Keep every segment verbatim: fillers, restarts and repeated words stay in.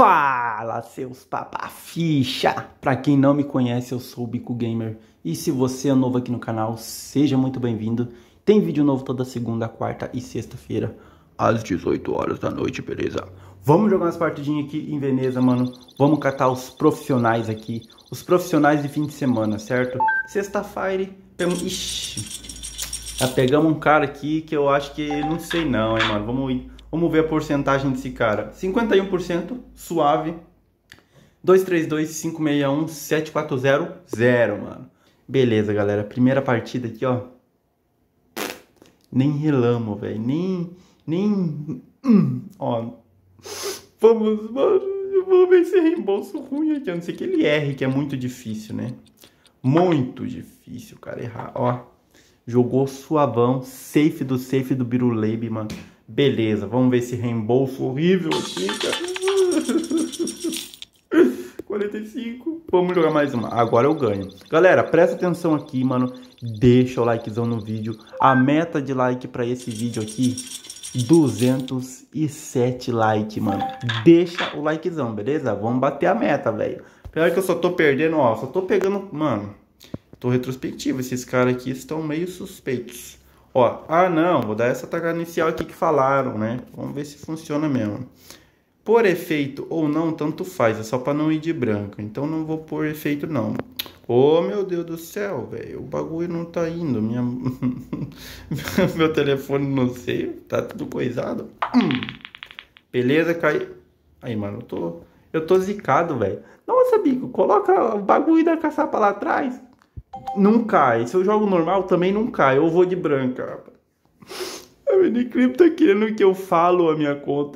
Fala, seus papaficha! Pra quem não me conhece, eu sou o Bico Gamer. E se você é novo aqui no canal, seja muito bem-vindo. Tem vídeo novo toda segunda, quarta e sexta-feira, às dezoito horas da noite, beleza? Vamos jogar umas partidinhas aqui em Veneza, mano. Vamos catar os profissionais aqui. Os profissionais de fim de semana, certo? Sexta-feira, pegamos... Ixi! Já pegamos um cara aqui que eu acho que... Não sei não, hein, mano. Vamos ir... Vamos ver a porcentagem desse cara. cinquenta e um por cento, suave. dois três dois, cinco seis um, sete quatro zero, zero, mano. Beleza, galera. Primeira partida aqui, ó. Nem relamo, velho. Nem... Nem... Hum, ó. Vamos, mano. Eu vou ver esse reembolso ruim aqui. A não ser que ele erre, que é muito difícil, né? Muito difícil, cara, errar. Ó. Jogou suavão. Safe do safe do Biruleibe, mano. Beleza, vamos ver esse reembolso horrível aqui, cara. quarenta e cinco. Vamos jogar mais uma. Agora eu ganho. Galera, presta atenção aqui, mano. Deixa o likezão no vídeo. A meta de like pra esse vídeo aqui, duzentos e sete likes, mano. Deixa o likezão, beleza? Vamos bater a meta, velho. Pior que eu só tô perdendo, ó. Só tô pegando, mano. Tô retrospectivo. Esses caras aqui estão meio suspeitos. Ó, ah não, vou dar essa tacada inicial aqui que falaram, né? Vamos ver se funciona mesmo. Por efeito ou não, tanto faz, é só pra não ir de branco. Então não vou pôr efeito não. Ô, meu Deus do céu, velho, o bagulho não tá indo. Minha... Meu telefone, não sei, tá tudo coisado. Hum. Beleza, cai... Aí, mano, eu tô... Eu tô zicado, velho. Nossa, Bico, coloca o bagulho da caçapa lá atrás. Não cai. Se eu jogo normal, também não cai. Eu vou de branca, rapaz. A Miniclip tá querendo que eu falo a minha conta.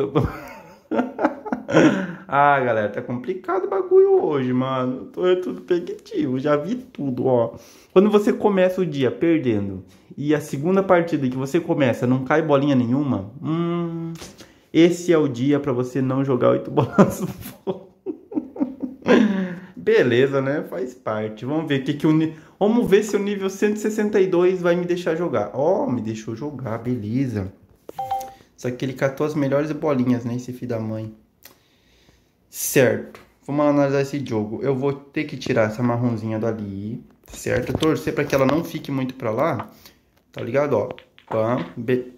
Ah, galera, tá complicado o bagulho hoje, mano. Tô é tudo pegativo. Já vi tudo, ó. Quando você começa o dia perdendo e a segunda partida que você começa não cai bolinha nenhuma, hum, esse é o dia pra você não jogar oito bolas no fogo. Beleza, né? Faz parte. Vamos ver que que o Vamos ver se o nível cento e sessenta e dois vai me deixar jogar. Ó, oh, me deixou jogar, beleza. Só que ele catou as melhores bolinhas, né? Esse filho da mãe. Certo. Vamos analisar esse jogo. Eu vou ter que tirar essa marronzinha dali. Certo? Torcer para que ela não fique muito pra lá. Tá ligado? Ó. Pam. Be...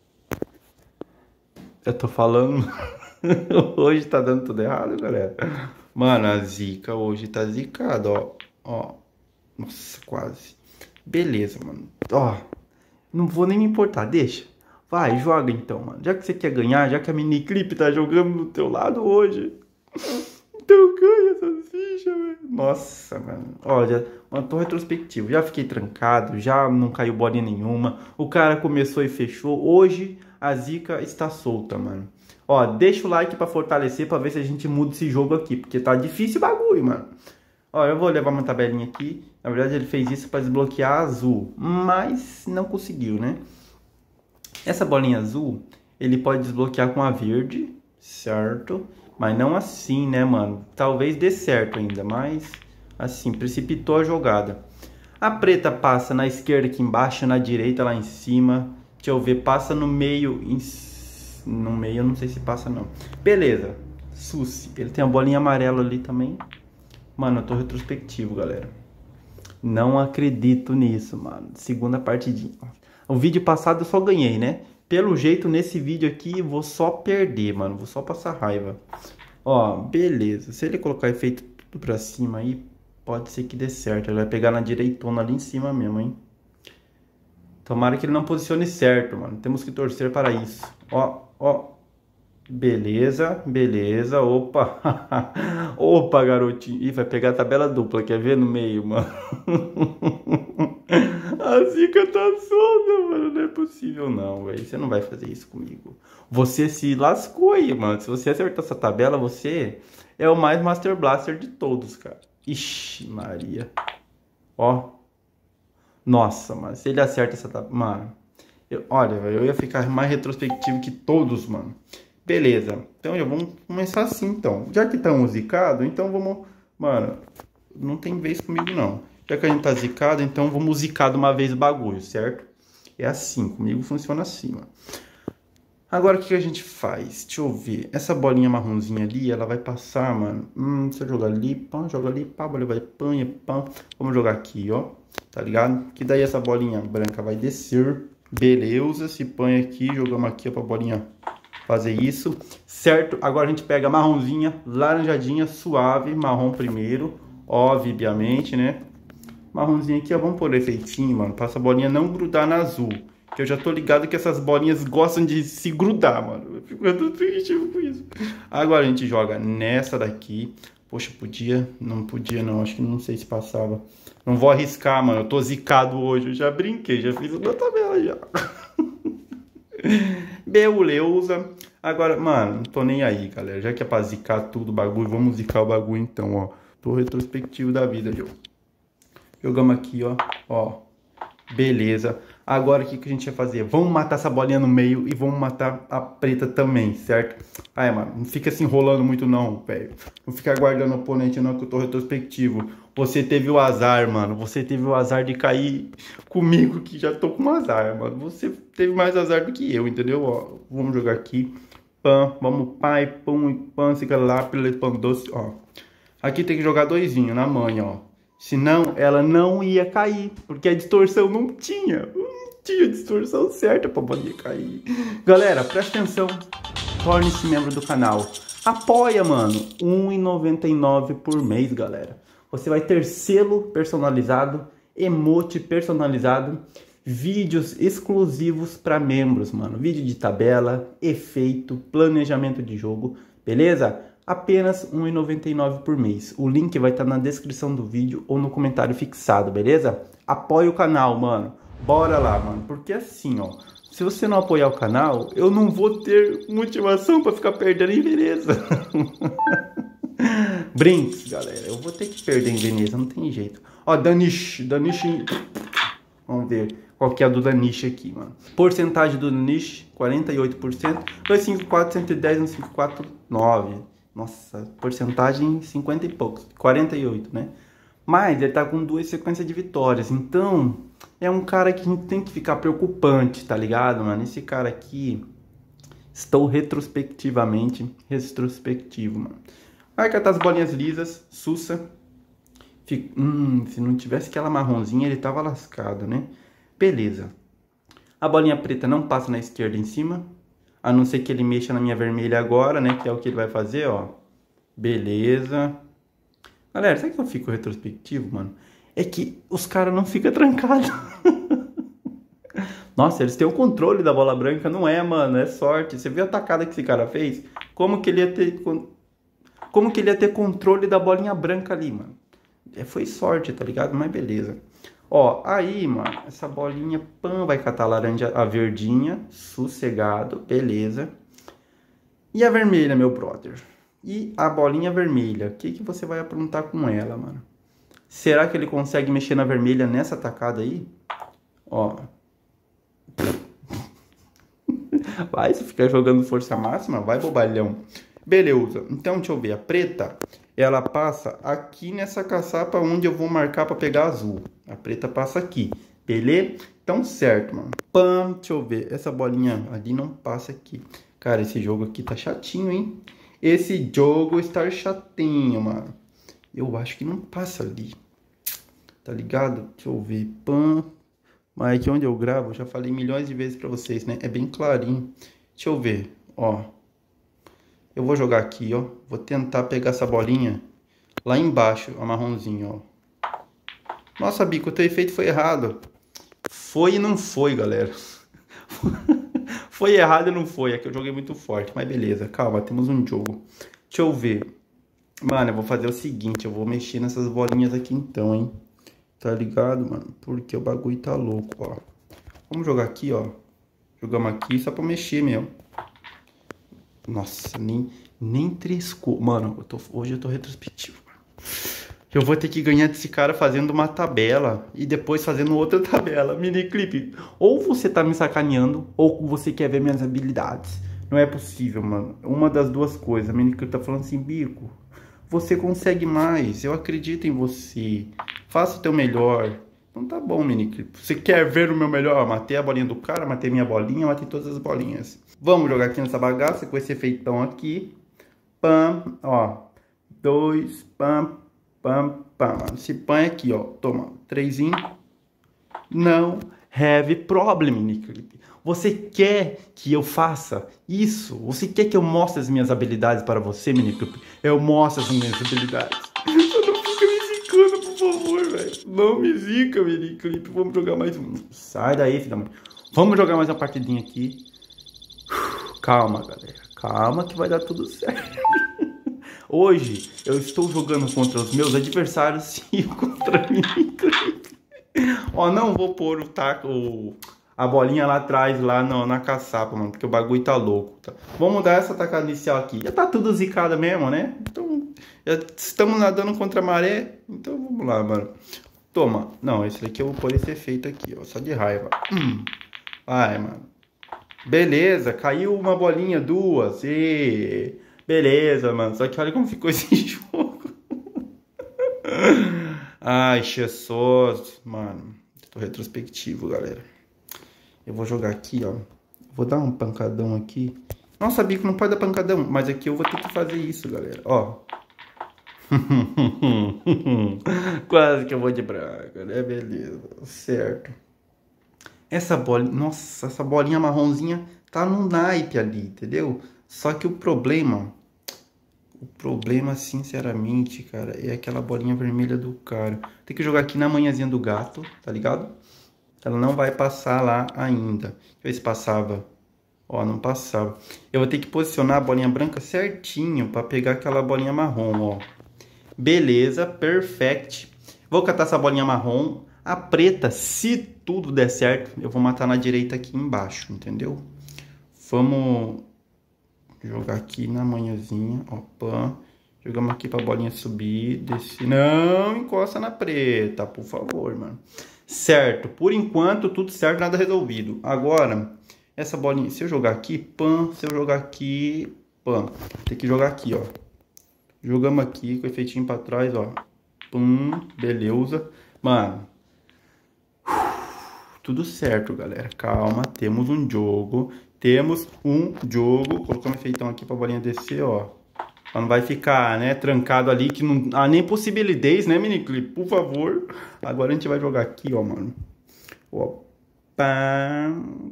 Eu tô falando... Hoje tá dando tudo errado, galera. Mano, a zica hoje tá zicada, ó. Ó. Nossa, quase. Beleza, mano. Ó. Não vou nem me importar, deixa. Vai, joga então, mano. Já que você quer ganhar, já que a Miniclip tá jogando do teu lado hoje. Então ganha essas fichas, velho. Nossa, mano. Ó, já... Mano, tô retrospectivo. Já fiquei trancado, já não caiu bolinha nenhuma. O cara começou e fechou. Hoje a zica está solta, mano. Ó, deixa o like pra fortalecer, pra ver se a gente muda esse jogo aqui. Porque tá difícil o bagulho, mano. Ó, eu vou levar uma tabelinha aqui. Na verdade, ele fez isso pra desbloquear a azul. Mas não conseguiu, né? Essa bolinha azul, ele pode desbloquear com a verde, certo? Mas não assim, né, mano? Talvez dê certo ainda, mas... Assim, precipitou a jogada. A preta passa na esquerda aqui embaixo, na direita lá em cima. Deixa eu ver, passa no meio... Em... No meio eu não sei se passa não. Beleza. Susi. Ele tem a bolinha amarela ali também. Mano, eu tô retrospectivo, galera. Não acredito nisso, mano. Segunda partidinha. O vídeo passado eu só ganhei, né? Pelo jeito, nesse vídeo aqui, vou só perder, mano. Vou só passar raiva. Ó, beleza. Se ele colocar efeito tudo pra cima aí, pode ser que dê certo. Ele vai pegar na direitona ali em cima mesmo, hein? Tomara que ele não posicione certo, mano. Temos que torcer para isso. Ó, ó. Beleza, beleza. Opa. Opa, garotinho. Ih, vai pegar a tabela dupla. Quer ver no meio, mano? A zica tá solta, mano. Não é possível não, velho. Você não vai fazer isso comigo. Você se lascou aí, mano. Se você acertar essa tabela, você é o mais Master Blaster de todos, cara. Ixi, Maria. Ó. Nossa, mano. Se ele acerta essa tabela... Mano. Eu, olha, velho. Eu ia ficar mais retrospectivo que todos, mano. Beleza. Então já vamos começar assim, então. Já que estamos zicados, então vamos... Mano, não tem vez comigo, não. Já que a gente tá zicado, então vamos zicar de uma vez o bagulho, certo? É assim, comigo funciona assim, mano. Agora, o que que a gente faz? Deixa eu ver. Essa bolinha marronzinha ali, ela vai passar, mano. Hum, se eu jogar ali, pã, joga ali, pá, a bola vai pã, pã. Vamos jogar aqui, ó. Tá ligado? Que daí essa bolinha branca vai descer. Beleza, se põe aqui, jogamos aqui ó, pra bolinha fazer isso. Certo? Agora a gente pega a marronzinha, laranjadinha, suave, marrom primeiro. Obviamente, né? Marronzinha aqui, ó. Vamos pôr efeitinho, mano. Pra essa bolinha não grudar na azul. Que eu já tô ligado que essas bolinhas gostam de se grudar, mano. Eu fico muito triste com isso. Agora a gente joga nessa daqui. Poxa, podia? Não podia não, acho que não sei se passava. Não vou arriscar, mano. Eu tô zicado hoje. Eu já brinquei, já fiz uma tabela já. Beleza. Agora, mano, não tô nem aí, galera. Já que é pra zicar tudo o bagulho, vamos zicar o bagulho então, ó. Tô retrospectivo da vida, viu? Jogamos aqui, ó. Ó. Beleza. Agora o que, que a gente vai fazer? Vamos matar essa bolinha no meio e vamos matar a preta também, certo? Ai, mano, não fica se enrolando muito não, velho. Não fica aguardando o oponente não, que eu tô retrospectivo. Você teve o azar, mano. Você teve o azar de cair comigo, que já tô com azar, mano. Você teve mais azar do que eu, entendeu? Ó, vamos jogar aqui. Pam, vamos pai, pum, pam, fica lá, pelo pão doce, ó. Aqui tem que jogar doisinho na manha, ó. Senão ela não ia cair, porque a distorção não tinha. Tinha distorção certa pra poder cair. Galera, presta atenção. Torne-se membro do canal. Apoia, mano. um real e noventa e nove centavos por mês, galera. Você vai ter selo personalizado, emote personalizado, vídeos exclusivos para membros, mano. Vídeo de tabela, efeito, planejamento de jogo, beleza? Apenas um real e noventa e nove centavos por mês. O link vai estar na descrição do vídeo ou no comentário fixado, beleza? Apoie o canal, mano. Bora lá, mano. Porque assim, ó. Se você não apoiar o canal, eu não vou ter motivação pra ficar perdendo em Veneza. Brinks, galera. Eu vou ter que perder em Veneza, não tem jeito. Ó, Danish. Danish. Vamos ver qual que é a do Danish aqui, mano. Porcentagem do Danish, quarenta e oito por cento. dois cinco quatro, cento e dez, cento e cinquenta e quatro, nove. Nossa, porcentagem cinquenta e poucos. quarenta e oito, né? Mas ele tá com duas sequências de vitórias. Então, é um cara que a gente tem que ficar preocupante, tá ligado, mano? Esse cara aqui, estou retrospectivamente retrospectivo, mano. Vai catar as bolinhas lisas, sussa. Fica... Hum, se não tivesse aquela marronzinha, ele tava lascado, né? Beleza. A bolinha preta não passa na esquerda em cima. A não ser que ele mexa na minha vermelha agora, né? Que é o que ele vai fazer, ó. Beleza. Galera, sabe que eu fico retrospectivo, mano? É que os caras não ficam trancados. Nossa, eles têm o controle da bola branca. Não é, mano. É sorte. Você viu a tacada que esse cara fez? Como que ele ia ter... Como que ele ia ter controle da bolinha branca ali, mano? É, foi sorte, tá ligado? Mas beleza. Ó, aí, mano, essa bolinha, pã, vai catar a laranja, a verdinha, sossegado, beleza. E a vermelha, meu brother? E a bolinha vermelha, o que que você vai aprontar com ela, mano? Será que ele consegue mexer na vermelha nessa tacada aí? Ó. Vai, se ficar jogando força máxima, vai bobalhão. Beleza, então deixa eu ver, a preta, ela passa aqui nessa caçapa onde eu vou marcar pra pegar azul. A preta passa aqui, beleza? Então certo, mano. Pam, deixa eu ver, essa bolinha ali não passa aqui. Cara, esse jogo aqui tá chatinho, hein? Esse jogo está chatinho, mano. Eu acho que não passa ali. Tá ligado? Deixa eu ver, pam. Mas aqui onde eu gravo, eu já falei milhões de vezes pra vocês, né? É bem clarinho. Deixa eu ver, ó. Eu vou jogar aqui, ó. Vou tentar pegar essa bolinha lá embaixo, a marronzinha, ó. Nossa, Bico, o teu efeito foi errado. Foi e não foi, galera. Foi errado e não foi. Aqui eu joguei muito forte, mas beleza. Calma, temos um jogo. Deixa eu ver. Mano, eu vou fazer o seguinte. Eu vou mexer nessas bolinhas aqui então, hein. Tá ligado, mano? Porque o bagulho tá louco, ó. Vamos jogar aqui, ó. Jogamos aqui só pra mexer mesmo. Nossa, nem, nem trescou. Mano, eu tô, hoje eu tô retrospectivo. Eu vou ter que ganhar desse cara fazendo uma tabela e depois fazendo outra tabela. Mini clipe. Ou você tá me sacaneando, ou você quer ver minhas habilidades. Não é possível, mano. Uma das duas coisas. A mini clipe tá falando assim, Bico, você consegue mais. Eu acredito em você. Faça o teu melhor. Então tá bom, Miniclip. Você quer ver o meu melhor? Ó, matei a bolinha do cara, matei minha bolinha, matei todas as bolinhas. Vamos jogar aqui nessa bagaça com esse efeitão aqui. Pam, ó. Dois, pam, pam, pam. Esse pam é aqui, ó. Toma, trêsinho. Não have problem, Miniclip. Você quer que eu faça isso? Você quer que eu mostre as minhas habilidades para você, Miniclip? Eu mostro as minhas habilidades. Eu não fica me zicando, por favor, velho. Não me zica, Miniclip. Vamos jogar mais um. Sai daí, filha da mãe. Vamos jogar mais uma partidinha aqui. Calma, galera. Calma que vai dar tudo certo. Hoje eu estou jogando contra os meus adversários e contra mim. Ó, não vou pôr o taco, a bolinha lá atrás, lá no, na caçapa, mano, porque o bagulho tá louco. Tá? Vamos dar essa tacada inicial aqui. Já tá tudo zicado mesmo, né? Então, já estamos nadando contra a maré. Então vamos lá, mano. Toma. Não, esse daqui eu vou pôr esse efeito aqui, ó, só de raiva. Hum. Vai, mano. Beleza, caiu uma bolinha, duas. E... Beleza, mano. Só que olha como ficou esse jogo. Ai, Jesus. Mano, tô retrospectivo, galera. Eu vou jogar aqui, ó. Vou dar um pancadão aqui. Não sabia que não pode dar pancadão, mas aqui eu vou ter que fazer isso, galera. Ó. Quase que eu vou de branca, né? Beleza. Certo. Essa bolinha... Nossa, essa bolinha marronzinha tá no naipe ali, entendeu? Só que o problema... O problema, sinceramente, cara, é aquela bolinha vermelha do cara. Tem que jogar aqui na manhãzinha do gato, tá ligado? Ela não vai passar lá ainda. Deixa eu ver se passava. Ó, não passava. Eu vou ter que posicionar a bolinha branca certinho pra pegar aquela bolinha marrom, ó. Beleza, perfect. Vou catar essa bolinha marrom. A preta, se tudo der certo, eu vou matar na direita aqui embaixo, entendeu? Vamos... jogar aqui na manhãzinha, ó, pã. Jogamos aqui pra bolinha subir, descer. Não encosta na preta, por favor, mano. Certo, por enquanto tudo certo, nada resolvido. Agora, essa bolinha, se eu jogar aqui, pã. Se eu jogar aqui, pã. Tem que jogar aqui, ó. Jogamos aqui com o efeitinho pra trás, ó. Pum, beleza. Mano. Tudo certo, galera. Calma, temos um jogo. Temos um jogo. Colocamos efeitão aqui pra bolinha descer, ó. Ela não vai ficar, né, trancado ali, que não há nem possibilidade, né, Miniclip? Por favor. Agora a gente vai jogar aqui, ó, mano. Opa.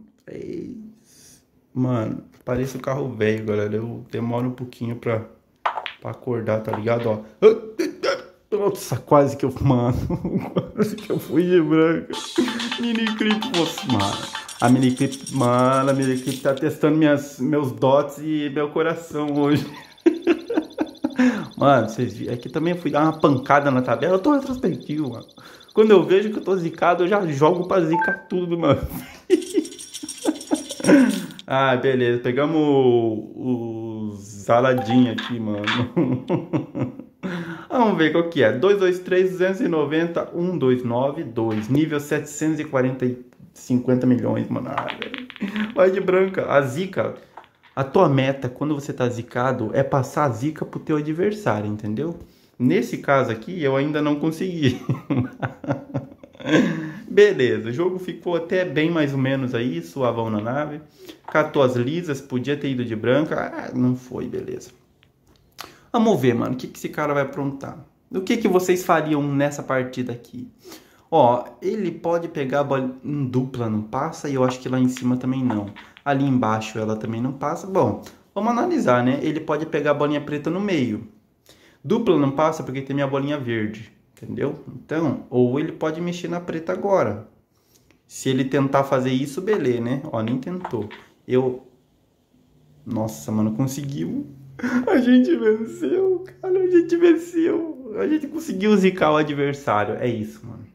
Mano, parece o carro velho, galera. Eu demoro um pouquinho pra, pra acordar, tá ligado, ó. Nossa, quase que eu... Mano, quase que eu fui de branca. Miniclip, mano. A Miniclip, mano, a Miniclip tá testando minhas, meus dots e meu coração hoje. Mano, vocês viram? Aqui também eu fui dar uma pancada na tabela. Eu tô retrospectivo, mano. Quando eu vejo que eu tô zicado, eu já jogo pra zicar tudo, mano. Ah, beleza. Pegamos os Aladdin aqui, mano. Vamos ver qual que é. dois dois três, duzentos e noventa, um dois nove dois. Nível setecentos e quarenta e cinquenta milhões, mano. Ah, vai de branca. A zica, a tua meta quando você tá zicado é passar a zica pro teu adversário, entendeu? Nesse caso aqui eu ainda não consegui. Beleza, o jogo ficou até bem mais ou menos aí, suavão na nave. Catou as lisas, podia ter ido de branca. Ah, não foi, beleza. Vamos ver, mano, o que, que esse cara vai aprontar. O que, que vocês fariam nessa partida aqui? Ó, ele pode pegar a bola em dupla, não passa, e eu acho que lá em cima também não. Ali embaixo ela também não passa. Bom, vamos analisar, né? Ele pode pegar a bolinha preta no meio. Dupla não passa porque tem minha bolinha verde, entendeu? Então, ou ele pode mexer na preta agora. Se ele tentar fazer isso, beleza, né? Ó, nem tentou. Eu... Nossa, mano, conseguiu. A gente venceu, cara, a gente venceu. A gente conseguiu zicar o adversário. É isso, mano.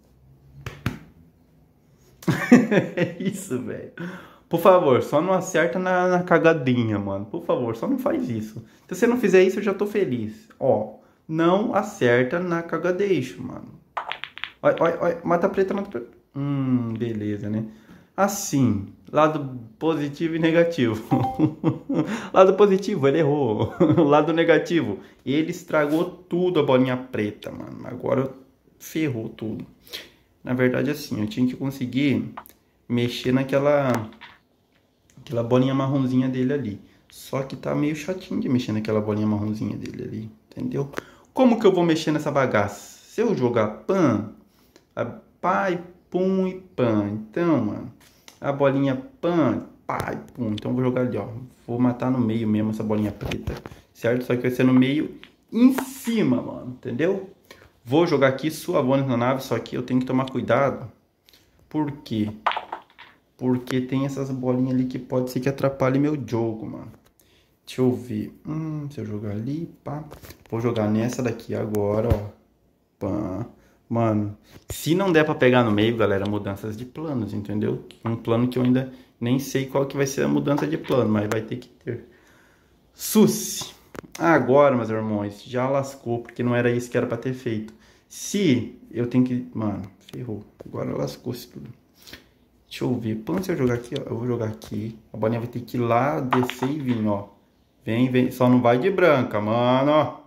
É isso, velho. Por favor, só não acerta na, na cagadinha, mano. Por favor, só não faz isso. Se você não fizer isso, eu já tô feliz. Ó, não acerta na cagadeixo, mano. Olha, olha, olha. Mata preta, mata preta. Hum, beleza, né? Assim, lado positivo e negativo. Lado positivo, ele errou. Lado negativo, ele estragou tudo a bolinha preta, mano. Agora ferrou tudo. Na verdade, assim, eu tinha que conseguir mexer naquela aquela bolinha marronzinha dele ali. Só que tá meio chatinho de mexer naquela bolinha marronzinha dele ali, entendeu? Como que eu vou mexer nessa bagaça? Se eu jogar pan, a pai, pum e pan. Então, mano, a bolinha pan, pai, pum. Então eu vou jogar ali, ó. Vou matar no meio mesmo essa bolinha preta, certo? Só que vai ser no meio em cima, mano, entendeu? Vou jogar aqui suavones na nave, só que eu tenho que tomar cuidado. Por quê? Porque tem essas bolinhas ali que pode ser que atrapalhe meu jogo, mano. Deixa eu ver. Hum, se eu jogar ali, pá. Vou jogar nessa daqui agora, ó. Pá. Mano, se não der pra pegar no meio, galera, mudanças de planos, entendeu? Um plano que eu ainda nem sei qual que vai ser a mudança de plano, mas vai ter que ter. Susi. Agora, meus irmãos, já lascou, porque não era isso que era pra ter feito. Se eu tenho que... Mano, ferrou. Agora lascou-se tudo. Deixa eu ver. Quando se eu jogar aqui, ó, eu vou jogar aqui. A bolinha vai ter que ir lá, descer e vir, ó. Vem, vem. Só não vai de branca, mano, ó.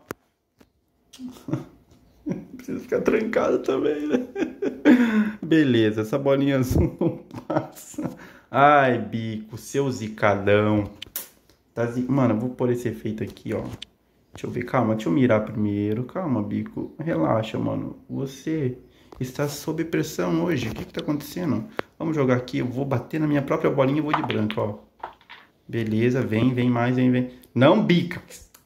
Precisa ficar trancado também, né? Beleza, essa bolinha azul não passa. Ai, bico, seu zicadão. Tá zi... Mano, eu vou pôr esse efeito aqui, ó. Deixa eu ver, calma, deixa eu mirar primeiro. Calma, bico, relaxa, mano. Você está sob pressão hoje. O que que tá acontecendo? Vamos jogar aqui, eu vou bater na minha própria bolinha e vou de branco, ó. Beleza, vem, vem mais, vem, vem. Não bica.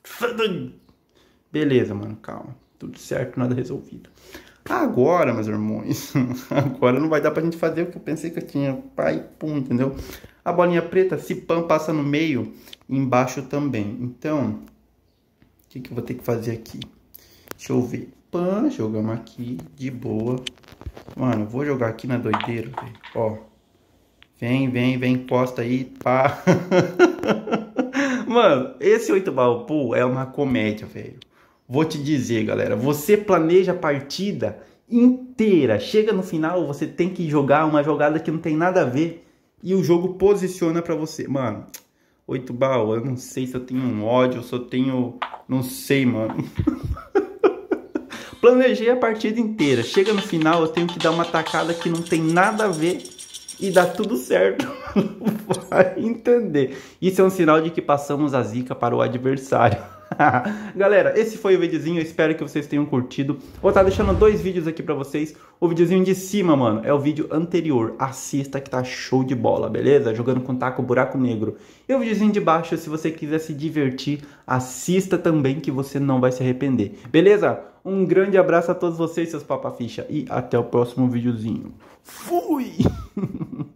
Beleza, mano, calma. Tudo certo, nada resolvido. Agora, meus irmãos, agora não vai dar pra gente fazer o que eu pensei que eu tinha. Pai, pum, entendeu? A bolinha preta, se pan passa no meio, embaixo também. Então, o que que eu vou ter que fazer aqui? Deixa eu ver. Pan, jogamos aqui, de boa. Mano, vou jogar aqui na doideira, velho. Ó. Vem, vem, vem, encosta aí, pá. Mano, esse oito ball pool é uma comédia, velho. Vou te dizer, galera, você planeja a partida inteira. Chega no final, você tem que jogar uma jogada que não tem nada a ver. E o jogo posiciona pra você. Mano, oito ball, eu não sei se eu tenho um ódio, se eu tenho... Não sei, mano. Planejei a partida inteira. Chega no final, eu tenho que dar uma tacada que não tem nada a ver. E dá tudo certo. Vai entender. Isso é um sinal de que passamos a zica para o adversário. Galera, esse foi o videozinho. Eu espero que vocês tenham curtido. Vou estar deixando dois vídeos aqui pra vocês. O videozinho de cima, mano, é o vídeo anterior. Assista que tá show de bola, beleza? Jogando com taco buraco negro. E o videozinho de baixo, se você quiser se divertir, assista também que você não vai se arrepender. Beleza? Um grande abraço a todos vocês, seus papaficha. E até o próximo videozinho. Fui!